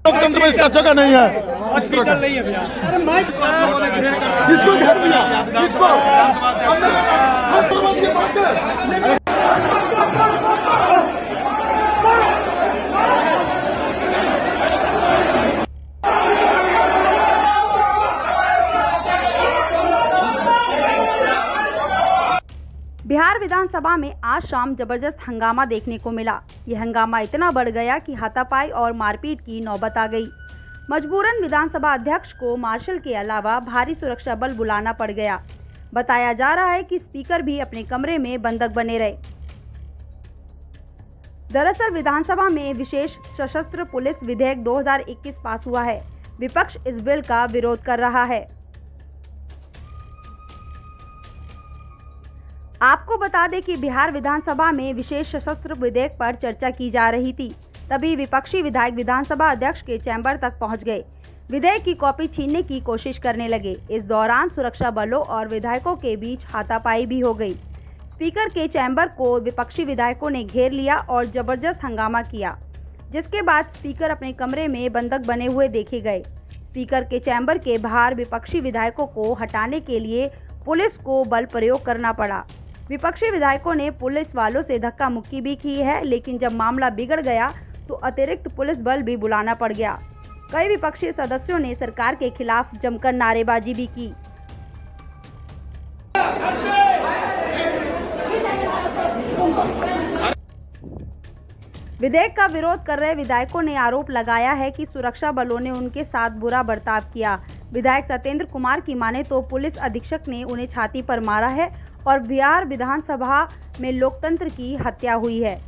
लोकतंत्र में इसका जगह नहीं है। हॉस्पिटल नहीं है भैया। अरे माइक किसको घेर दिया, किसको बिहार विधानसभा में आज शाम जबरदस्त हंगामा देखने को मिला। यह हंगामा इतना बढ़ गया कि हाथापाई और मारपीट की नौबत आ गई। मजबूरन विधानसभा अध्यक्ष को मार्शल के अलावा भारी सुरक्षा बल बुलाना पड़ गया। बताया जा रहा है कि स्पीकर भी अपने कमरे में बंधक बने रहे। दरअसल विधानसभा में विशेष सशस्त्र पुलिस विधेयक 2021 पास हुआ है। विपक्ष इस बिल का विरोध कर रहा है। आपको बता दें कि बिहार विधानसभा में विशेष सशस्त्र विधेयक पर चर्चा की जा रही थी। तभी विपक्षी विधायक विधानसभा अध्यक्ष के चैम्बर तक पहुंच गए। विधेयक की कॉपी छीनने की कोशिश करने लगे। इस दौरान सुरक्षा बलों और विधायकों के बीच हाथापाई भी हो गई। स्पीकर के चैम्बर को विपक्षी विधायकों ने घेर लिया और जबरदस्त हंगामा किया, जिसके बाद स्पीकर अपने कमरे में बंधक बने हुए देखे गए। स्पीकर के चैम्बर के बाहर विपक्षी विधायकों को हटाने के लिए पुलिस को बल प्रयोग करना पड़ा। विपक्षी विधायकों ने पुलिस वालों से धक्का मुक्की भी की है, लेकिन जब मामला बिगड़ गया तो अतिरिक्त पुलिस बल भी बुलाना पड़ गया। कई विपक्षी सदस्यों ने सरकार के खिलाफ जमकर नारेबाजी भी की। विधेयक का विरोध कर रहे विधायकों ने आरोप लगाया है कि सुरक्षा बलों ने उनके साथ बुरा बर्ताव किया। विधायक सत्येंद्र कुमार की माने तो पुलिस अधीक्षक ने उन्हें छाती पर मारा है और बिहार विधानसभा में लोकतंत्र की हत्या हुई है।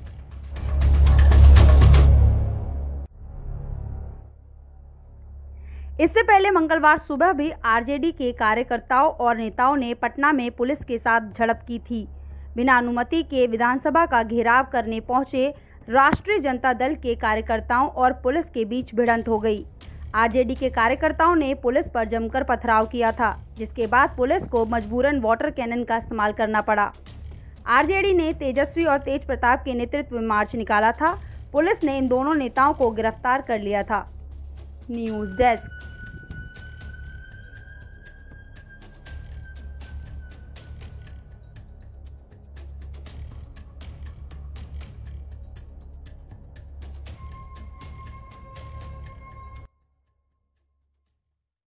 इससे पहले मंगलवार सुबह भी आरजेडी के कार्यकर्ताओं और नेताओं ने पटना में पुलिस के साथ झड़प की थी। बिना अनुमति के विधानसभा का घेराव करने पहुंचे राष्ट्रीय जनता दल के कार्यकर्ताओं और पुलिस के बीच भिड़ंत हो गई। आरजेडी के कार्यकर्ताओं ने पुलिस पर जमकर पथराव किया था, जिसके बाद पुलिस को मजबूरन वाटर कैनन का इस्तेमाल करना पड़ा। आरजेडी ने तेजस्वी और तेज प्रताप के नेतृत्व में मार्च निकाला था। पुलिस ने इन दोनों नेताओं को गिरफ्तार कर लिया था। News desk.